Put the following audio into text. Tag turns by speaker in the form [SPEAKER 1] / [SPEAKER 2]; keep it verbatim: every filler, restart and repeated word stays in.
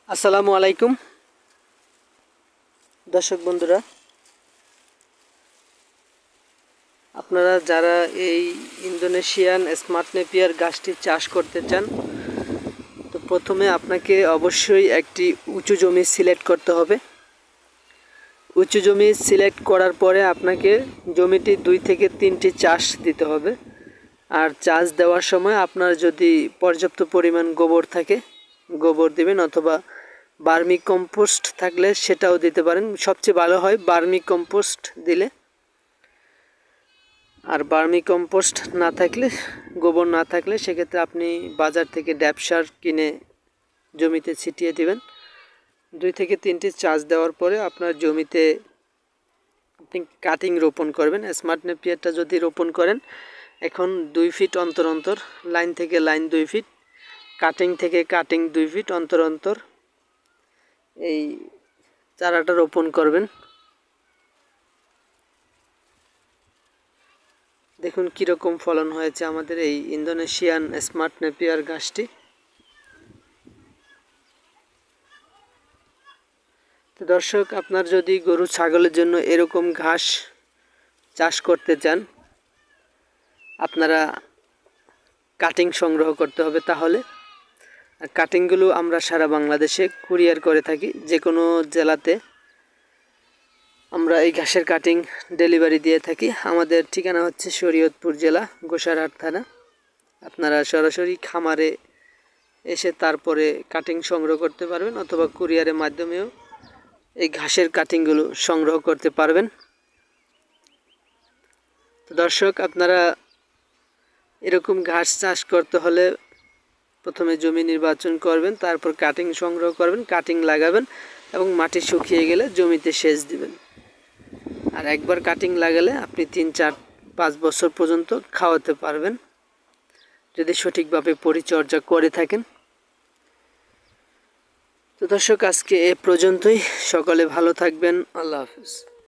[SPEAKER 1] আসসালামু আলাইকুম দর্শক বন্ধুরা, আপনারা যারা এই ইন্দোনেশিয়ান স্মার্ট নেপিয়ার গাছটি চাষ করতে চান, তো প্রথমে আপনাকে অবশ্যই একটি উঁচু জমি সিলেক্ট করতে হবে। উঁচু জমি সিলেক্ট করার পরে আপনাকে জমিটি দুই থেকে তিনটি চাষ দিতে হবে। আর চাষ দেওয়ার সময় আপনার যদি পর্যাপ্ত পরিমাণ গোবর থাকে গোবর দিবেন, অথবা বার্মি কম্পোস্ট থাকলে সেটাও দিতে পারেন। সবচেয়ে ভালো হয় বার্মি কম্পোস্ট দিলে। আর বার্মি কম্পোস্ট না থাকলে, গোবর না থাকলে, সেক্ষেত্রে আপনি বাজার থেকে ড্যাপ সার কিনে জমিতে ছিটিয়ে দিবেন। দুই থেকে তিনটি চাষ দেওয়ার পরে আপনার জমিতে আপনি কাটিং রোপণ করবেন। স্মার্ট নেপিয়ারটা যদি রোপণ করেন, এখন দুই ফিট অন্তর অন্তর, লাইন থেকে লাইন দুই ফিট, কাটিং থেকে কাটিং দুই ফিট অন্তর অন্তর এই চারাটা রোপণ করবেন। দেখুন কীরকম ফলন হয়েছে আমাদের এই ইন্দোনেশিয়ান স্মার্ট নেপিয়ার গাছটি। তো দর্শক, আপনার যদি গরু ছাগলের জন্য এরকম ঘাস চাষ করতে চান, আপনারা কাটিং সংগ্রহ করতে হবে। তাহলে আর কাটিংগুলো আমরা সারা বাংলাদেশে কুরিয়ার করে থাকি। যে কোনো জেলাতে আমরা এই ঘাসের কাটিং ডেলিভারি দিয়ে থাকি। আমাদের ঠিকানা হচ্ছে শরীয়তপুর জেলা, গোসারহাট থানা। আপনারা সরাসরি খামারে এসে তারপরে কাটিং সংগ্রহ করতে পারবেন, অথবা কুরিয়ারের মাধ্যমেও এই ঘাসের কাটিংগুলো সংগ্রহ করতে পারবেন। তো দর্শক, আপনারা এরকম ঘাস চাষ করতে হলে প্রথমে জমি নির্বাচন করবেন, তারপর কাটিং সংগ্রহ করবেন, কাটিং লাগাবেন এবং মাটি শুকিয়ে গেলে জমিতে সেচ দিবেন। আর একবার কাটিং লাগালে আপনি তিন চার পাঁচ বছর পর্যন্ত খাওয়াতে পারবেন, যদি সঠিকভাবে পরিচর্যা করে থাকেন। তো দর্শক, আজকে এ পর্যন্তই। সকলে ভালো থাকবেন। আল্লাহ হাফেজ।